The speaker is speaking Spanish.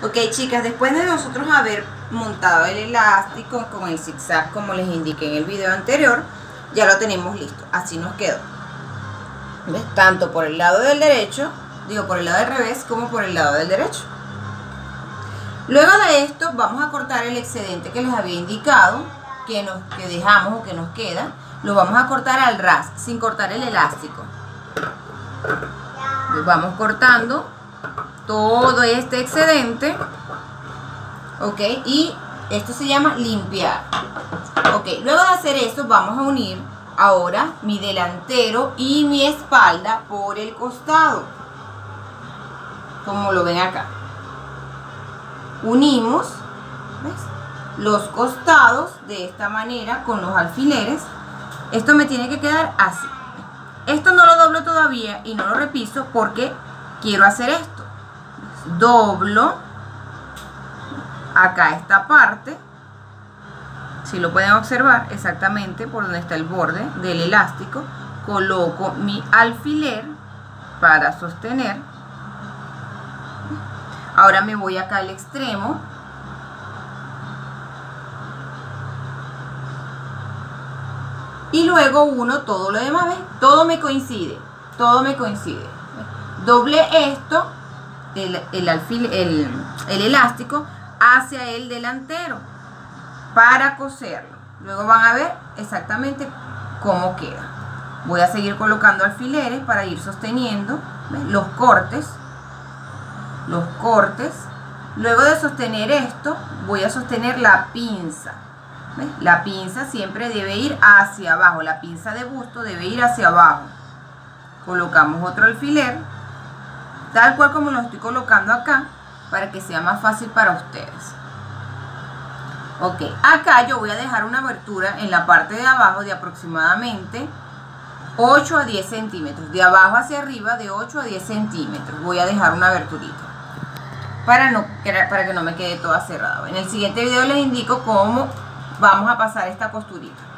Ok, chicas, después de nosotros haber montado el elástico con el zigzag como les indiqué en el video anterior, ya lo tenemos listo. Así nos quedó. ¿Ves? Tanto por el lado del derecho, por el lado del revés, como por el lado del derecho. Luego de esto vamos a cortar el excedente que les había indicado, que dejamos o que nos queda. Lo vamos a cortar al ras, sin cortar el elástico. Vamos cortando todo este excedente, ok, y esto se llama limpiar. Ok, luego de hacer eso vamos a unir ahora mi delantero y mi espalda por el costado, como lo ven acá. Unimos, ¿ves?, los costados de esta manera con los alfileres. Esto me tiene que quedar así. Esto no lo doblo todavía y no lo repiso porque quiero hacer esto. Doblo acá esta parte, si lo pueden observar exactamente por donde está el borde del elástico. Coloco mi alfiler para sostener. Ahora me voy acá al extremo y luego uno todo lo demás. ¿Ves? Todo me coincide, todo me coincide. Doble esto, el elástico hacia el delantero para coserlo. Luego van a ver exactamente cómo queda. Voy a seguir colocando alfileres para ir sosteniendo, ¿ves?, los cortes. Luego de sostener esto, voy a sostener la pinza. ¿Ves? La pinza siempre debe ir hacia abajo. La pinza de busto debe ir hacia abajo. Colocamos otro alfiler, tal cual como lo estoy colocando acá, para que sea más fácil para ustedes. Ok, acá yo voy a dejar una abertura en la parte de abajo de aproximadamente 8 a 10 centímetros. De abajo hacia arriba, de 8 a 10 centímetros. Voy a dejar una aberturita para que no me quede toda cerrada. En el siguiente video les indico cómo vamos a pasar esta costurita.